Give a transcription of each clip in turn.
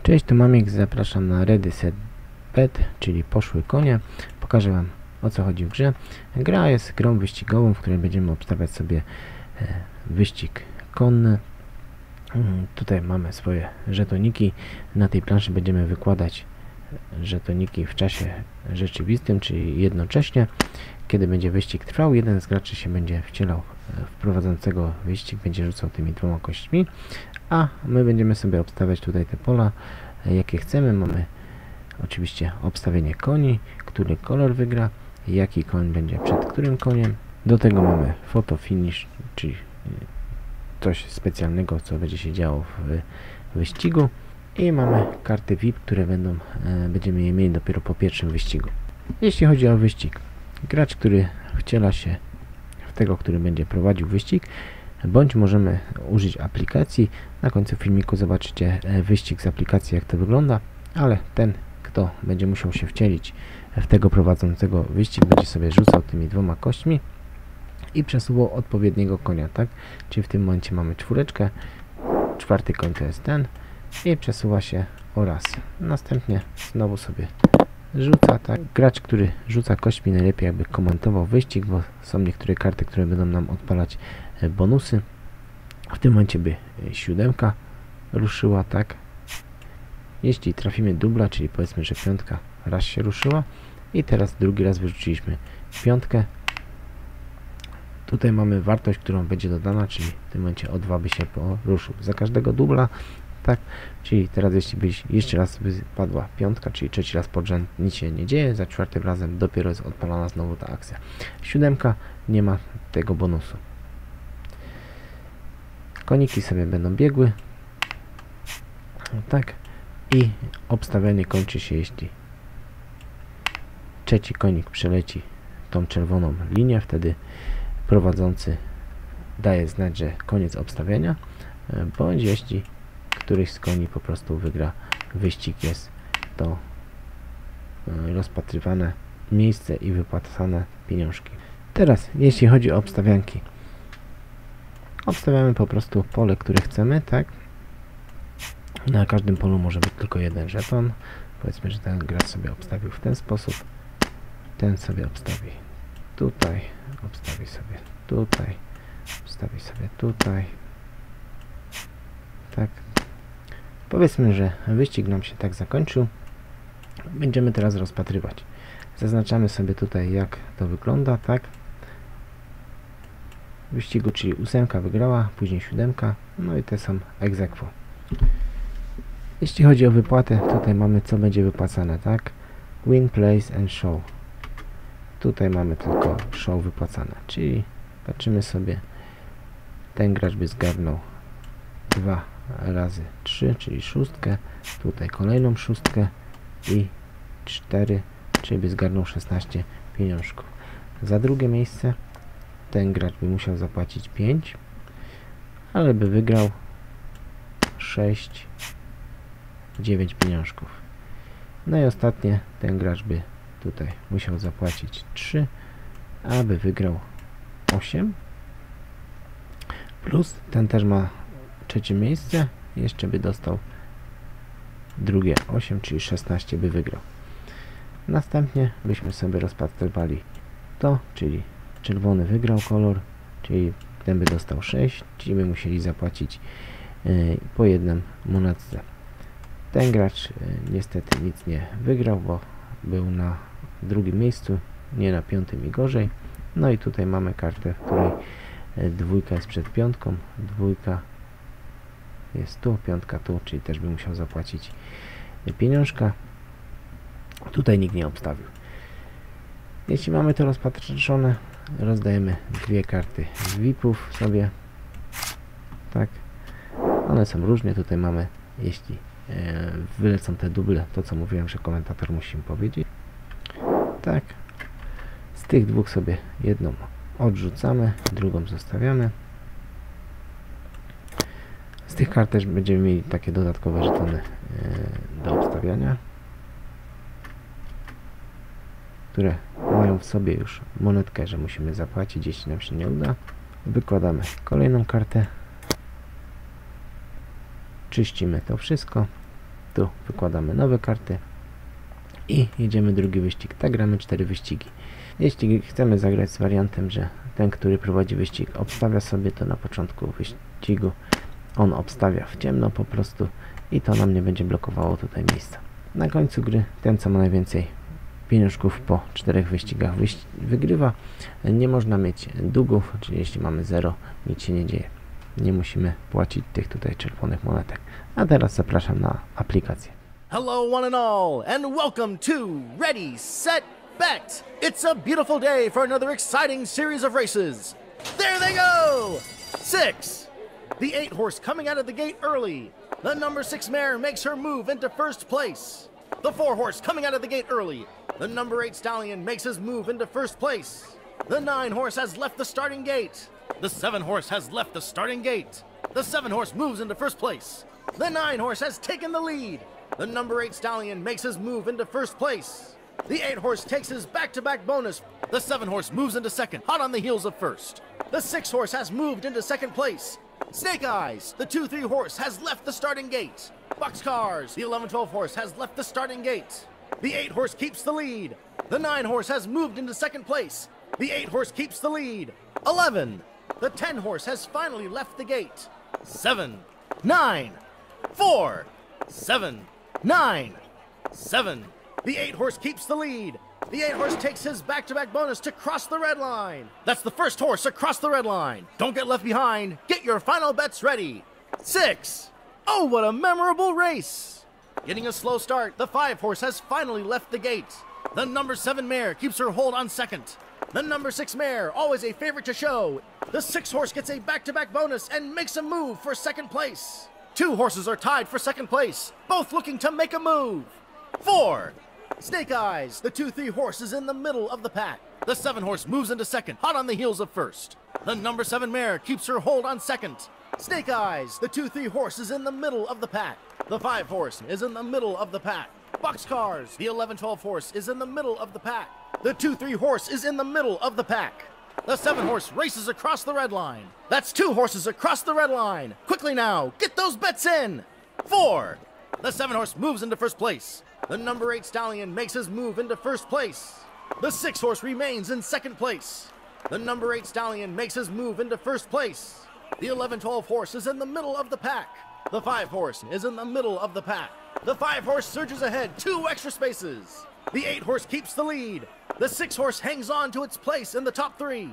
Cześć, tu Mamik, zapraszam na Ready Set Bet, czyli poszły konie. Pokażę Wam, o co chodzi w grze. Gra jest grą wyścigową, w której będziemy obstawiać sobie wyścig konny. Tutaj mamy swoje żetoniki. Na tej planszy będziemy wykładać żetoniki w czasie rzeczywistym, czyli jednocześnie. Kiedy będzie wyścig trwał, jeden z graczy się będzie wcielał w prowadzącego wyścig, będzie rzucał tymi dwoma kośćmi, a my będziemy sobie obstawiać tutaj te pola, jakie chcemy. Mamy oczywiście obstawienie koni, który kolor wygra, jaki koń będzie przed którym koniem. Do tego mamy photo finish, czyli coś specjalnego, co będzie się działo w wyścigu, i mamy karty VIP, które będziemy je mieli dopiero po pierwszym wyścigu. Jeśli chodzi o wyścig, gracz, który wciela się w tego, który będzie prowadził wyścig, bądź możemy użyć aplikacji. Na końcu filmiku zobaczycie wyścig z aplikacji, jak to wygląda, ale ten, kto będzie musiał się wcielić w tego prowadzącego wyścig, będzie sobie rzucał tymi dwoma kośćmi i przesuwał odpowiedniego konia, tak? Czyli w tym momencie mamy czwóreczkę, czwarty koń to jest ten i przesuwa się oraz. Następnie znowu sobie rzuca, tak? Gracz, który rzuca kośćmi, najlepiej jakby komentował wyścig, bo są niektóre karty, które będą nam odpalać bonusy. W tym momencie by siódemka ruszyła, tak? Jeśli trafimy dubla, czyli powiedzmy, że piątka raz się ruszyła i teraz drugi raz wyrzuciliśmy piątkę. Tutaj mamy wartość, którą będzie dodana, czyli w tym momencie o 2 by się poruszył za każdego dubla, tak? Czyli teraz jeśli by jeszcze raz wypadła piątka, czyli trzeci raz pod rząd, nic się nie dzieje, za czwartym razem dopiero jest odpalana znowu ta akcja. Siódemka nie ma tego bonusu. Koniki sobie będą biegły, tak? I obstawianie kończy się, jeśli trzeci konik przeleci tą czerwoną linię, wtedy prowadzący daje znać, że koniec obstawiania, bądź jeśli któryś z koni po prostu wygra wyścig, jest to rozpatrywane miejsce i wypłacane pieniążki. Teraz jeśli chodzi o obstawianki, obstawiamy po prostu pole, które chcemy, tak? Na każdym polu może być tylko jeden żeton. Powiedzmy, że ten gracz sobie obstawił w ten sposób, ten sobie obstawi tutaj, obstawi sobie tutaj, obstawi sobie tutaj, tak. Powiedzmy, że wyścig nam się tak zakończył. Będziemy teraz rozpatrywać. Zaznaczamy sobie tutaj, jak to wygląda, tak. Wyścigu, czyli ósemka wygrała, później siódemka, no i te są ex aequo. Jeśli chodzi o wypłatę, tutaj mamy, co będzie wypłacane, tak? Win, place and show. Tutaj mamy tylko show wypłacane, czyli patrzymy sobie, ten gracz by zgarnął 2 razy 3, czyli szóstkę, tutaj kolejną szóstkę i 4, czyli by zgarnął 16 pieniążków. Za drugie miejsce ten gracz by musiał zapłacić 5, ale by wygrał 6, 9 pieniążków. No i ostatnie, ten gracz by tutaj musiał zapłacić 3, aby wygrał 8, plus ten też ma trzecie miejsce, jeszcze by dostał drugie 8, czyli 16 by wygrał. Następnie byśmy sobie rozpatrywali to, czyli czerwony wygrał kolor, czyli ten by dostał 6, czyli by musieli zapłacić po jednym monetce. Ten gracz niestety nic nie wygrał, bo był na drugim miejscu, nie na piątym i gorzej. No i tutaj mamy kartę, w której dwójka jest przed piątką, dwójka jest tu, piątka tu, czyli też by musiał zapłacić pieniążka. Tutaj nikt nie obstawił. Jeśli mamy to rozpatrzone, rozdajemy dwie karty z VIP-ów sobie, tak. One są różne, tutaj mamy, jeśli wylecą te duble, to co mówiłem, że komentator musi im powiedzieć, tak. Z tych dwóch sobie jedną odrzucamy, drugą zostawiamy. Z tych kart też będziemy mieli takie dodatkowe żetony do obstawiania, które mają w sobie już monetkę, że musimy zapłacić, jeśli nam się nie uda. Wykładamy kolejną kartę, czyścimy to wszystko Tu wykładamy nowe karty i jedziemy drugi wyścig. Tak gramy 4 wyścigi. Jeśli chcemy zagrać z wariantem, że ten, który prowadzi wyścig, obstawia sobie, to na początku wyścigu on obstawia w ciemno po prostu i to nam nie będzie blokowało tutaj miejsca. Na końcu gry ten, co ma najwięcej pieniążków po 4 wyścigach wygrywa. Nie można mieć długów, czyli jeśli mamy 0, nic się nie dzieje. Nie musimy płacić tych tutaj czerwonych monetek. A teraz zapraszam na aplikację. Hello one and all, and welcome to Ready, Set, Bet! It's a beautiful day for another exciting series of races. There they go! 6! The 8 horse coming out of the gate early. The number 6 mare makes her move into first place. The 4 horse coming out of the gate early. The number 8 stallion makes his move into first place. The 9 horse has left the starting gate. The 7 horse has left the starting gate. The 7 horse moves into first place. The 9 horse has taken the lead. The number 8 stallion makes his move into first place. The 8 horse takes his back-to-back bonus. The 7 horse moves into second, hot on the heels of first. The 6 horse has moved into second place. Snake Eyes, the 2-3 horse, has left the starting gate. Boxcars, the 11-12 horse, has left the starting gate. The 8 horse keeps the lead. The 9 horse has moved into second place. The 8 horse keeps the lead. 11. The 10 horse has finally left the gate. 7, 9, 4, 7, 9, 7. The 8 horse keeps the lead. The 8 horse takes his back-to-back bonus to cross the red line. That's the first horse across the red line. Don't get left behind. Get your final bets ready. 6. Oh, what a memorable race. Getting a slow start, the 5 horse has finally left the gate. The number 7 mare keeps her hold on second. The number 6 mare, always a favorite to show. The 6 horse gets a back-to-back bonus and makes a move for second place. 2 horses are tied for second place, both looking to make a move. 4. Snake Eyes, the 2-3 horse, is in the middle of the pack. The 7 horse moves into second, hot on the heels of first. The number 7 mare keeps her hold on second. Snake Eyes, the 2-3 horse, is in the middle of the pack. The 5 horse is in the middle of the pack. Boxcars, the 11-12 horse, is in the middle of the pack. The 2-3 horse is in the middle of the pack. The 7 horse races across the red line. That's 2 horses across the red line. Quickly now, get those bets in. 4. The 7 horse moves into first place. The number 8 stallion makes his move into first place. The 6 horse remains in second place. The number 8 stallion makes his move into first place. The 11-12 horse is in the middle of the pack. The 5 horse is in the middle of the pack. The 5 horse surges ahead 2 extra spaces. The 8 horse keeps the lead. The 6 horse hangs on to its place in the top 3.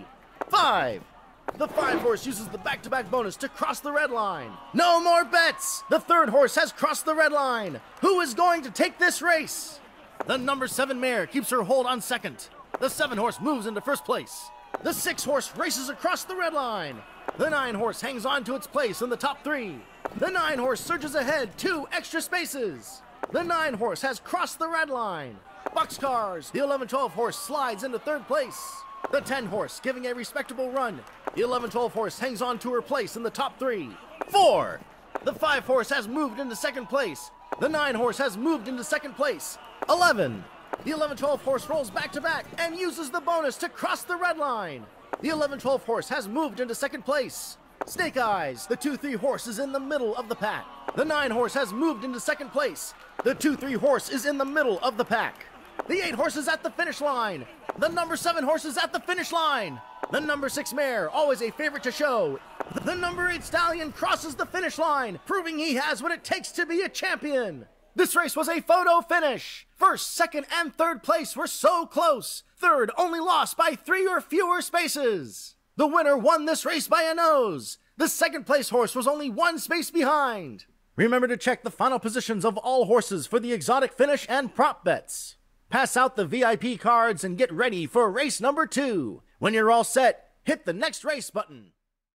5. The 5 horse uses the back-to-back bonus to cross the red line. No more bets! The 3rd horse has crossed the red line. Who is going to take this race? The number 7 mare keeps her hold on second. The 7 horse moves into first place. The 6 horse races across the red line. The 9 horse hangs on to its place in the top 3. The 9 horse surges ahead 2 extra spaces. The 9 horse has crossed the red line. Boxcars, the 11-12 horse, slides into 3rd place. The 10 horse giving a respectable run. The 11-12 horse hangs on to her place in the top 3. 4. The 5 horse has moved into 2nd place. The 9 horse has moved into 2nd place. 11. The 11-12 horse rolls back to back and uses the bonus to cross the red line. The 11-12 horse has moved into 2nd place. Snake Eyes, the 2-3 horse, is in the middle of the pack. The 9 horse has moved into 2nd place. The 2-3 horse is in the middle of the pack. The 8 horse is at the finish line. The number 7 horse is at the finish line. The number 6 mare, always a favorite to show. The number 8 stallion crosses the finish line, proving he has what it takes to be a champion. This race was a photo finish. 1st, 2nd, and 3rd place were so close. 3rd only lost by 3 or fewer spaces. The winner won this race by a nose. The 2nd place horse was only 1 space behind. Remember to check the final positions of all horses for the exotic finish and prop bets. Pass out the VIP cards and get ready for race number 2. When you're all set, hit the next race button.